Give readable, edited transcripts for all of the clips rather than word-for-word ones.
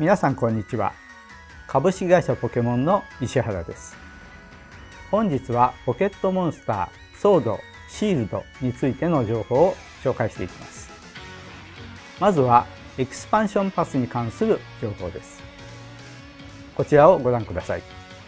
皆さんこんにちは。株式会社ポケモンの石原です。本日はポケットモンスター、ソード、シールドについての情報を紹介していきます。まずはエクスパンションパスに関する情報です。こちらをご覧ください。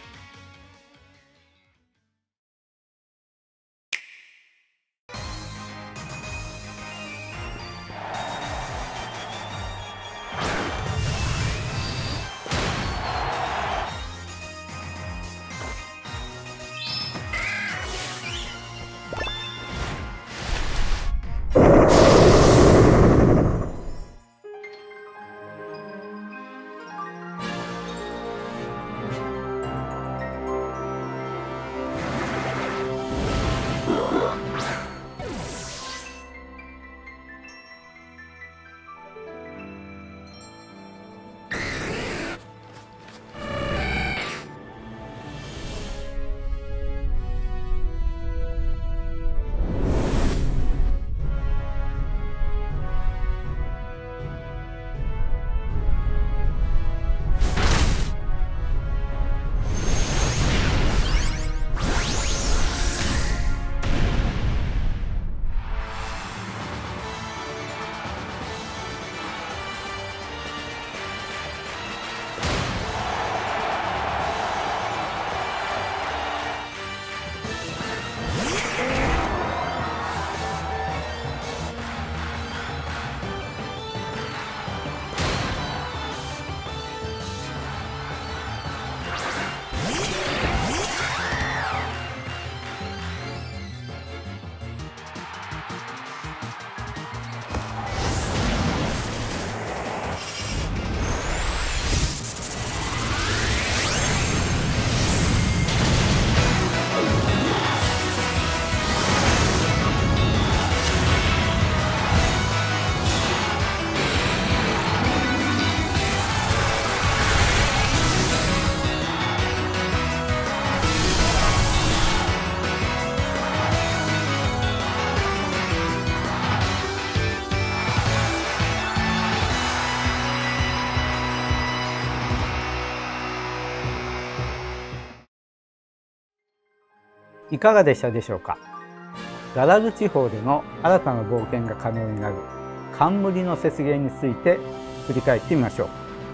いかがでしたでしょうか。ガラル地方での新たな冒険が可能になる冠の雪原について振り返ってみましょう。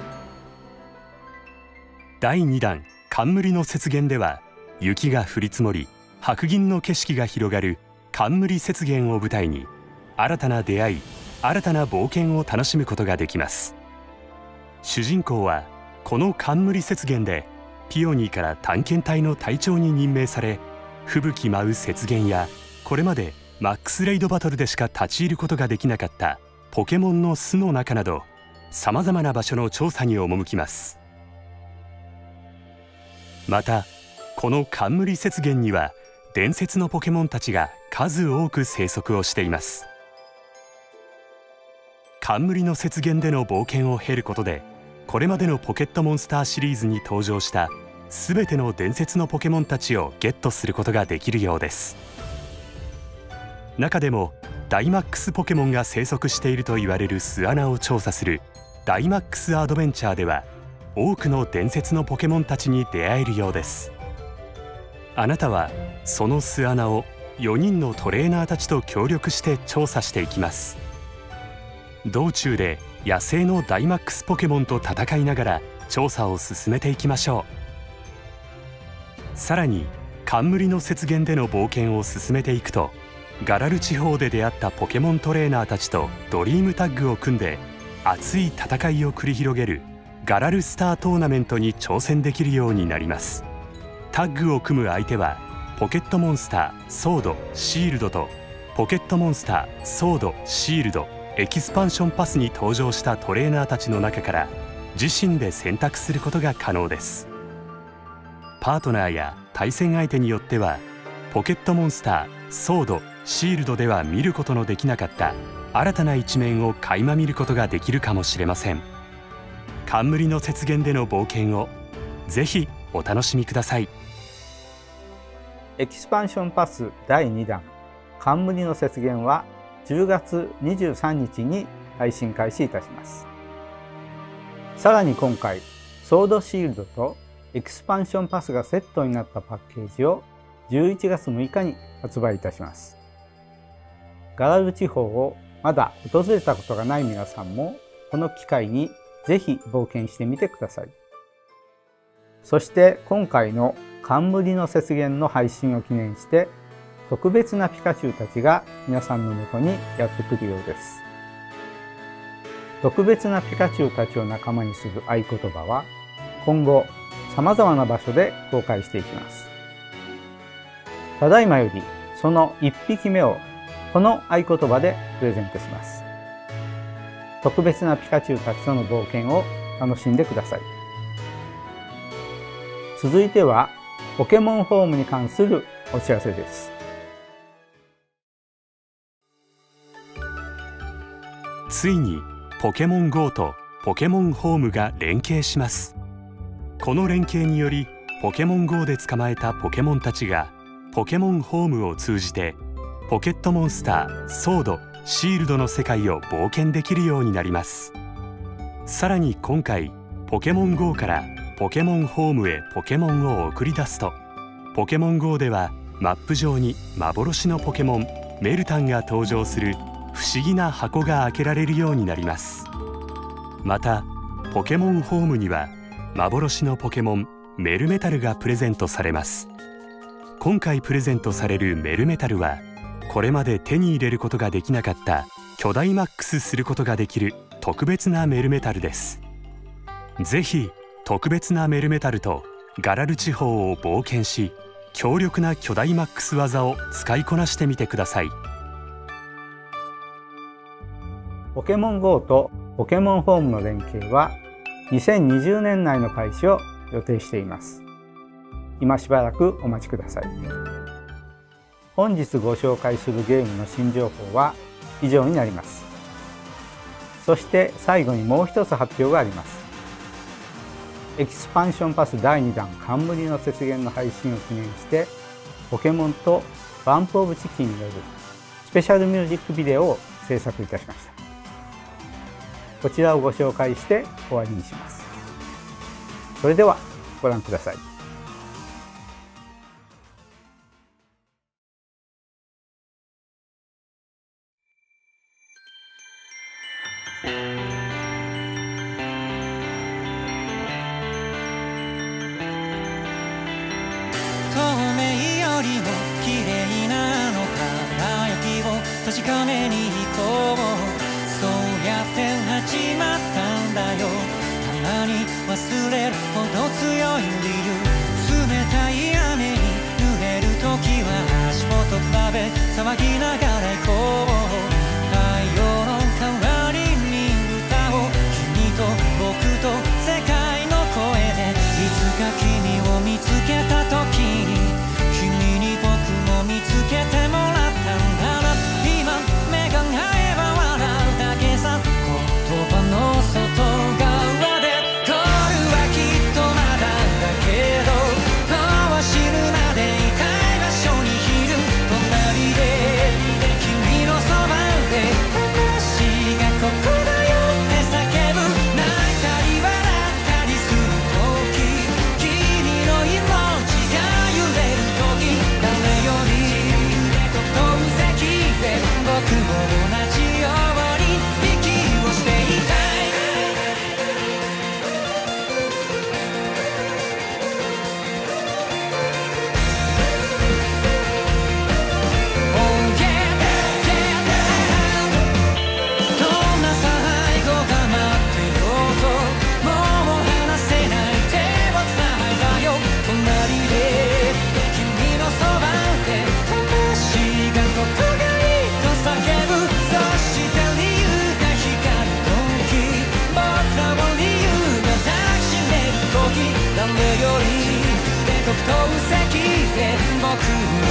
第2弾冠の雪原では、雪が降り積もり白銀の景色が広がる冠雪原を舞台に、新たな出会い、新たな冒険を楽しむことができます。主人公はこの冠雪原でピオニーから探検隊の隊長に任命され、吹雪舞う雪原やこれまでマックスレイドバトルでしか立ち入ることができなかったポケモンの巣の中など、さまざまな場所の調査に赴きます。またこの冠雪原には伝説のポケモンたちが数多く生息をしています。冠の雪原での冒険を経ることで、これまでのポケットモンスターシリーズに登場したすべての伝説のポケモンたちをゲットすることができるようです。中でもダイマックスポケモンが生息していると言われる巣穴を調査するダイマックスアドベンチャーでは、多くの伝説のポケモンたちに出会えるようです。あなたはその巣穴を4人のトレーナーたちと協力して調査していきます。道中で野生のダイマックスポケモンと戦いながら調査を進めていきましょう。さらに冠の雪原での冒険を進めていくと、ガラル地方で出会ったポケモントレーナーたちとドリームタッグを組んで熱い戦いを繰り広げるガラルスタートーナメントに挑戦できるようになります。タッグを組む相手はポケットモンスターソード、シールドとポケットモンスターソード、シールド、エキスパンションパスに登場したトレーナーたちの中から自身で選択することが可能です。パートナーや対戦相手によってはポケットモンスターソード、シールドでは見ることのできなかった新たな一面を垣間見ることができるかもしれません。冠の雪原での冒険をぜひお楽しみください。 エキスパンションパス第2弾冠の雪原は10月23日に配信開始いたします。 さらに今回ソードシールドとエクスパンションパスがセットになったパッケージを11月6日に発売いたします。ガラル地方をまだ訪れたことがない皆さんもこの機会にぜひ冒険してみてください。そして今回の冠の雪原の配信を記念して特別なピカチュウたちが皆さんのもとにやってくるようです。特別なピカチュウたちを仲間にする合言葉は今後様々な場所で公開していきます。ただいまよりその1匹目をこの合言葉でプレゼントします。特別なピカチュウたちとの冒険を楽しんでください。続いてはポケモンホームに関するお知らせです。 ついにポケモン GO とポケモンホームが連携します。この連携によりポケモン GO で捕まえたポケモンたちがポケモンホームを通じてポケットモンスター、ソード、シールドの世界を冒険できるようになります。さらに今回ポケモン GO からポケモンホームへポケモンを送り出すとポケモン GO ではマップ上に幻のポケモンメルタンが登場する不思議な箱が開けられるようになります。またポケモンホームには幻のポケモンメルメタルがプレゼントされます。今回プレゼントされるメルメタルはこれまで手に入れることができなかった巨大マックスすることができる特別なメルメタルです。ぜひ特別なメルメタルとガラル地方を冒険し強力な巨大マックス技を使いこなしてみてください。 ポケモン GO とポケモンホームの連携は2020年内の開始を予定しています。今しばらくお待ちください。本日ご紹介するゲームの新情報は以上になります。そして最後にもう一つ発表があります。エキスパンションパス第2弾冠の雪原の配信を記念してポケモンとバンプオブチキンによるスペシャルミュージックビデオを制作いたしました。こちらをご紹介して終わりにします。それではご覧ください。 確かめに行こう。そうやって始まったんだよ。たまに忘れるほど強い理由。冷たい雨に濡れる時は足元比べ騒ぎながら行こう。太陽の代わりに歌を君と僕と世界の声でいつか君を見つけた時に君に僕も見つけてもらったんだな。今目が合えば笑うだけさ。言葉の外側でゴールはきっとまだだけど今は死ぬまでいたい場所にいる。隣で君のそばで魂がここだよって叫ぶ。泣いたり笑ったりする時君の命が揺れる時誰より特等席で僕も同じように息をしていたい。どんな最後が待ってようともう離せない手をつないだよ。隣で君のそばで魂がここがいいと叫ぶ。そして理由が光る時僕らを理由が抱きしめる時誰より特等席で僕